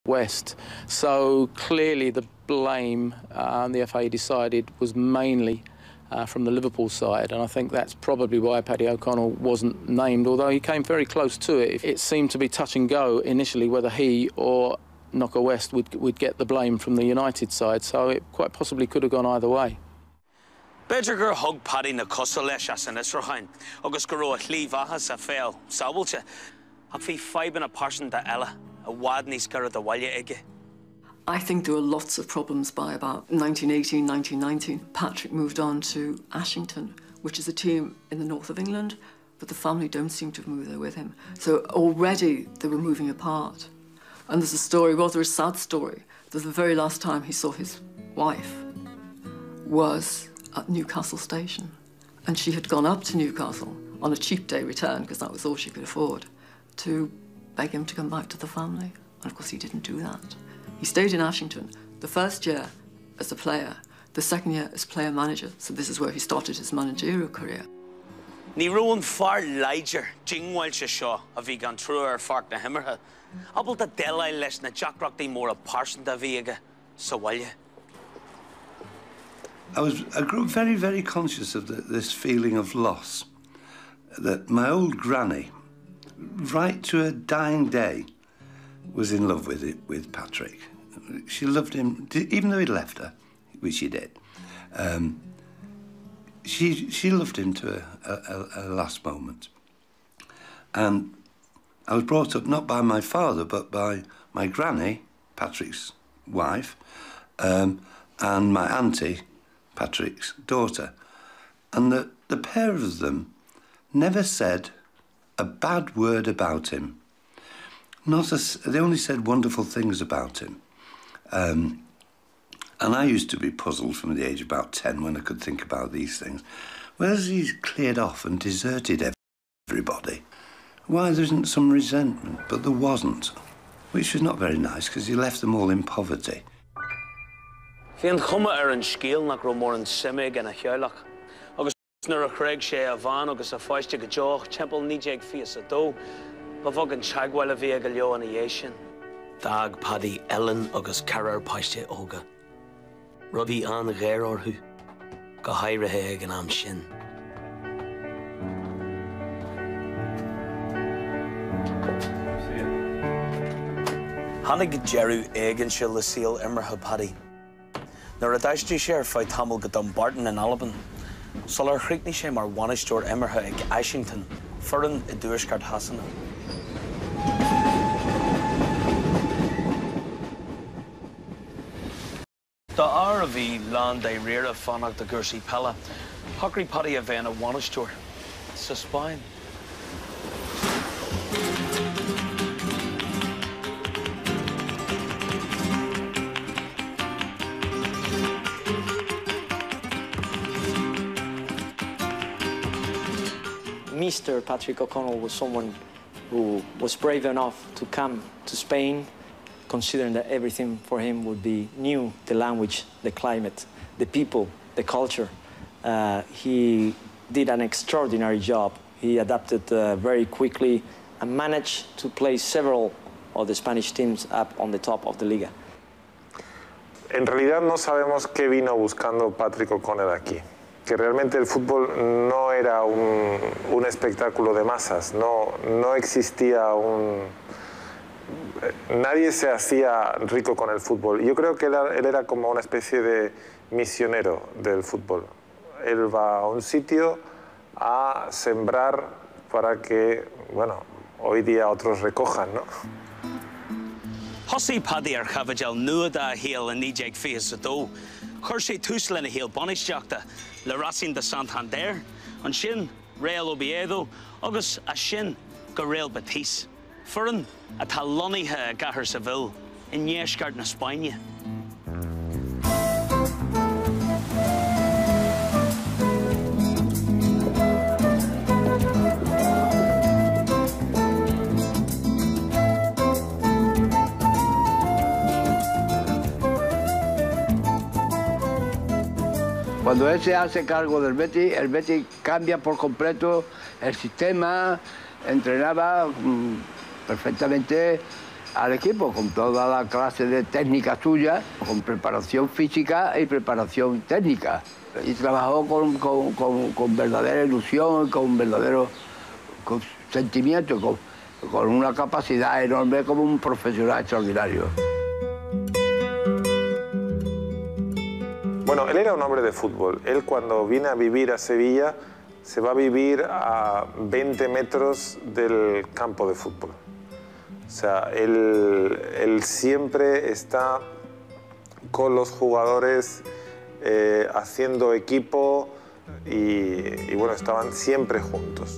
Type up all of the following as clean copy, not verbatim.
West. So clearly the blame the FA decided was mainly from the Liverpool side, and I think that's probably why Paddy O'Connell wasn't named, although he came very close to it. It seemed to be touch and go initially whether he or Knocker West would get the blame from the United side, so it quite possibly could have gone either way. Beidir hug Paddy na cosol leis as an Israhain, agus go raibh hlíomh ahas a féil sábailte, ach bhí faiban a person da eile a bhfad níos gurad a bhaile aige. I think there were lots of problems by about 1918, 1919. Patrick moved on to Ashington, which is a team in the north of England, but the family don't seem to have moved there with him. So already they were moving apart. And there's a story, rather a sad story, that the very last time he saw his wife was at Newcastle Station. And she had gone up to Newcastle on a cheap day return, because that was all she could afford, to beg him to come back to the family. And of course he didn't do that. He stayed in Ashington the first year as a player, the second year as player-manager, so this is where he started his managerial career. Ní raibh far leidir dingháil se seo a bhí gan trúr ar fart na himmartha. Abal da déile leis na deacrachtaí mór a parsan da bhí aige sa bhaile. I grew very, very conscious of this feeling of loss, that my old granny, right to her dying day, was in love with Patrick. She loved him, even though he'd left her, which she did. She loved him to a last moment. And I was brought up not by my father, but by my granny, Patrick's wife, and my auntie, Patrick's daughter. And the pair of them never said a bad word about him. They only said wonderful things about him. And I used to be puzzled from the age of about 10 when I could think about these things. Whereas he's cleared off and deserted everybody, why there isn't some resentment? But there wasn't, which was not very nice because he left them all in poverty. Bhíonn chuma ar an scéal nach raibh mór an simig an a cheoilach. Agus nuair a chreig sé a bhain agus a fáiste go deoch, timpeall 1922, ba bhog an teagháil a bhí go leo an a dhé sin. Dag Paddy Ellen agus carar páiste óga. Robbie an ghair orthú, go hairithe ag an am sin. Hannig Jerry éigean se le síl imirtha Paddy. Nuair a d'aistrigh sé ar feadh tamil go Dumbarton in Alban, sul ar chríochnaí sé mar bhainisteoir imirtha ag Ashington, forann I dúisceart hasanna. Da áir a bhí lán de réire fannach de gursaí pella, thugraigh Paddy a bheith a bhainisteoir sa Spáin. Mr. Patrick O'Connell was someone who was brave enough to come to Spain, considering that everything for him would be new, the language, the climate, the people, the culture. He did an extraordinary job. He adapted very quickly and managed to place several of the Spanish teams up on the top of the Liga. En realidad no sabemos qué vino buscando Patrick O'Connell aquí. Que realmente el fútbol no era un espectáculo de masas, no existía nadie se hacía rico con el fútbol. Yo creo que él era como una especie de misionero del fútbol. Él va a un sitio a sembrar para que, bueno, hoy día otros recojan, ¿no? Hosí Paddy ar chafadjal nuada a héal a nídeag fias a dó. Chur sé túsla na héal banisteachta le Racing de Santander, an sin Real Oviedo, agus a sin go Real Betis. Forann a tá loníthe a gcathair sa bhil I nnéascart na Spáine. Cuando él se hace cargo del Betis, el Betis cambia por completo el sistema, entrenaba perfectamente al equipo con toda la clase de técnica suya, con preparación física y preparación técnica. Y trabajó con verdadera ilusión, con verdadero sentimiento, con una capacidad enorme como un profesional extraordinario. Bueno, él era un hombre de fútbol. Él cuando viene a vivir a Sevilla se va a vivir a 20 metros del campo de fútbol. O sea, él siempre está con los jugadores haciendo equipo y bueno, estaban siempre juntos.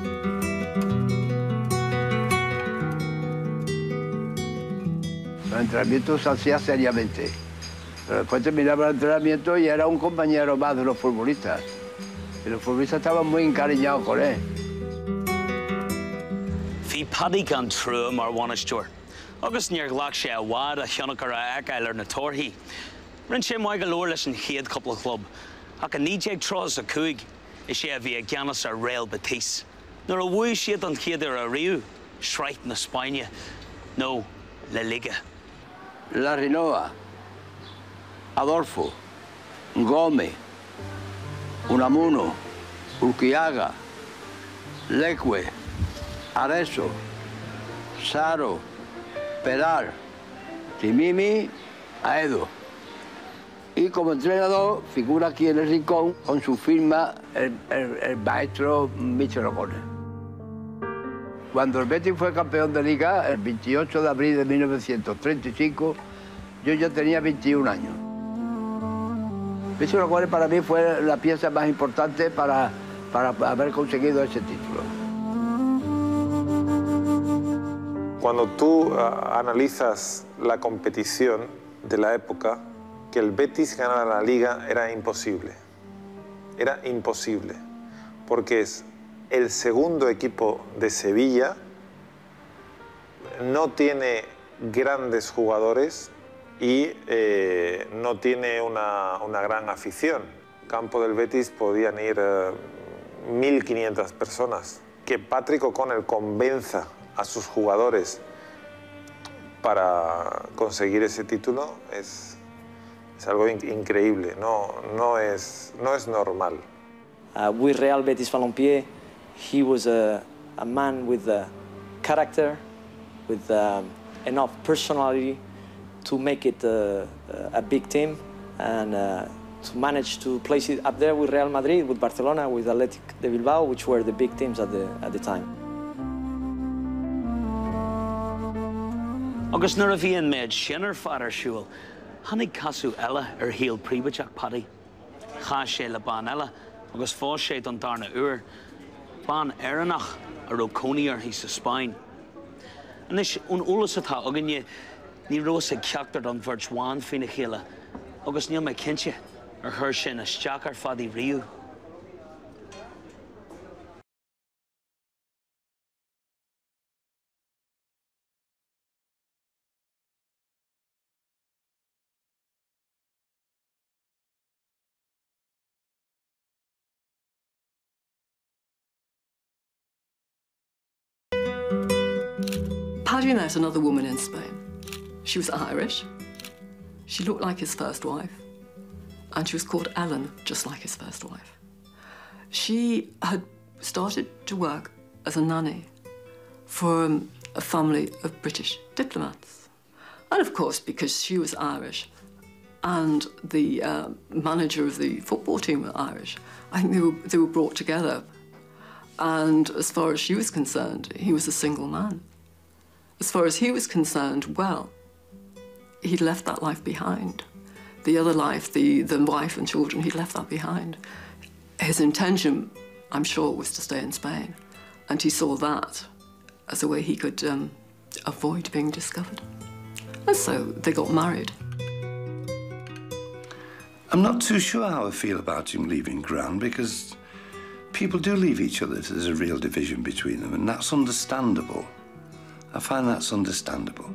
Los entrenamientos se hacían seriamente, pero después terminaba el entrenamiento y era un compañero más de los futbolistas. Y los futbolistas estaban muy encariñados con él. Bhí Paddy gan trú mar bhainisteoir. Agus níor ghlac sé a bhád a cheannach ar a aiceil ar na torthaí. Rinn sé maith go leor leis an chéad couple club. Ach a nídéag tros a cúig is sé a bhí a gceannas ar Real Betis. Nuair a bhuaigh siad an chéad ar a riú, Shreit na Spáine, nó La Liga. La Rinoa, Adolfo, Gómez, Unamuno, Urquiaga, Leque, Areso, Saro, Peral, Timimi, Aedo. Y como entrenador figura aquí en el rincón con su firma el maestro Michel O'Connell. Cuando el Betis fue campeón de Liga, el 28 de abril de 1935, yo ya tenía 21 años. Michel O'Connell para mí fue la pieza más importante para haber conseguido ese título. Cuando tú analizas la competición de la época, que el Betis ganara la Liga era imposible. Era imposible, porque es el segundo equipo de Sevilla, no tiene grandes jugadores y no tiene una gran afición. Campo del Betis podían ir 1.500 personas. Que Patrick O'Connell convenza a sus jugadores para conseguir ese título es algo increíble, no es normal. With Real Betis Balompié, he was a man with character, with enough personality to make it a big team and to manage to place it up there with Real Madrid, with Barcelona, with Athletic de Bilbao, which were the big teams at the time. Agus nuair a bhíonn méid sin ar fad ar siúil, tháinig casú eile ar híal príomhaideach Paddy. Chas sé le bán eile, agus fás sé don darna uair, bán éireannach ar O'Coney ar hí sa Spáin. Anis ón úlas atá aganne ní rós ag ceachtar don bhirt fina chéile, agus níl mé cinse ar thuir sin isteach ar fad í riú. Paddy met another woman in Spain. She was Irish. She looked like his first wife. And she was called Ellen, just like his first wife. She had started to work as a nanny for a family of British diplomats. And of course, because she was Irish and the manager of the football team were Irish, I think they were brought together. And as far as she was concerned, he was a single man. As far as he was concerned, well, he'd left that life behind. The other life, the wife and children, he'd left that behind. His intention, I'm sure, was to stay in Spain. And he saw that as a way he could avoid being discovered. And so they got married. I'm not too sure how I feel about him leaving Gran, because people do leave each other if there's a real division between them, and that's understandable. I find that's understandable.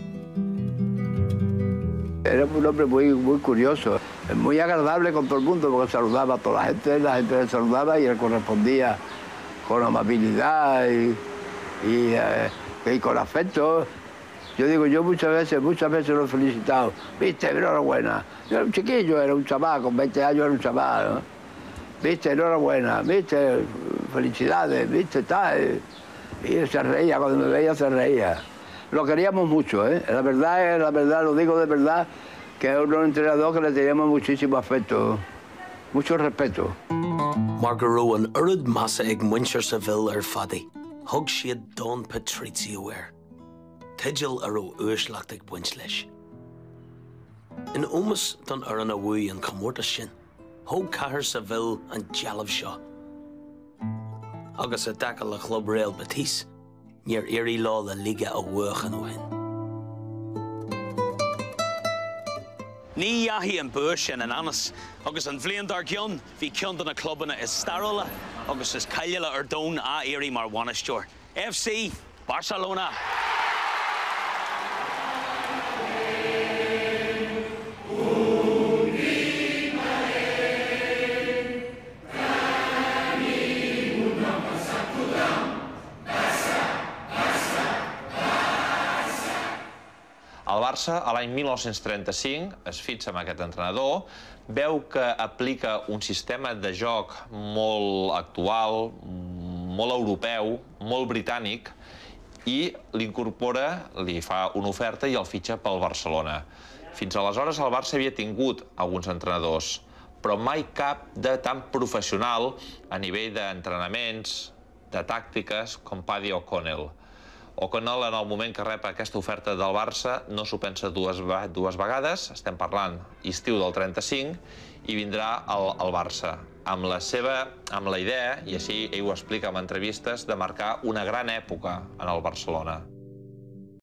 Era un hombre muy curioso, muy agradable con todo el mundo, porque saludaba a toda la gente le saludaba y él correspondía con amabilidad y con afecto. Yo digo, yo muchas veces lo he felicitado. Viste, enhorabuena. Yo era un chiquillo, era un chaval, con 20 años era un chaval, ¿no? Viste, enhorabuena, viste, felicidades, viste, tal. Y él se reía, cuando me veía se reía. Lo queríamos mucho, ¿eh? La verdad, lo digo de verdad, que es un entrenador que le teníamos muchísimo afecto, mucho respeto. Margaró an urad massa ag Winchester Seville fadi. Hug siad Don Patricio Tigil aró uislacht ag buint leis. In omas don an a wui an comórta sin, hog cahar Seville an jalab seo. Agus a dacal a club Real Betis, near iri law la Liga a wuch an ohin. Ní yahi an bush in an anas, agus an vlian dar gion, vi kion don a clubana is starola, agus is kailala ardon a iri mar wanastor. FC Barcelona. El Barça, a l'any 1935, es fixa amb aquest entrenador, veu que aplica un sistema de joc molt actual, molt europeu, molt britànic, i l'incorpora, li fa una oferta i el fitxa pel Barcelona. Fins aleshores el Barça havia tingut alguns entrenadors, però mai cap de tan professional a nivell d'entrenaments, de tàctiques, com Paddy O'Connell. O'Connell, en el moment que rep aquesta oferta del Barça, no s'ho pensa dues vegades, estem parlant estiu del 35, i vindrà al Barça, amb la idea, i així ell ho explica en entrevistes, de marcar una gran època en el Barcelona.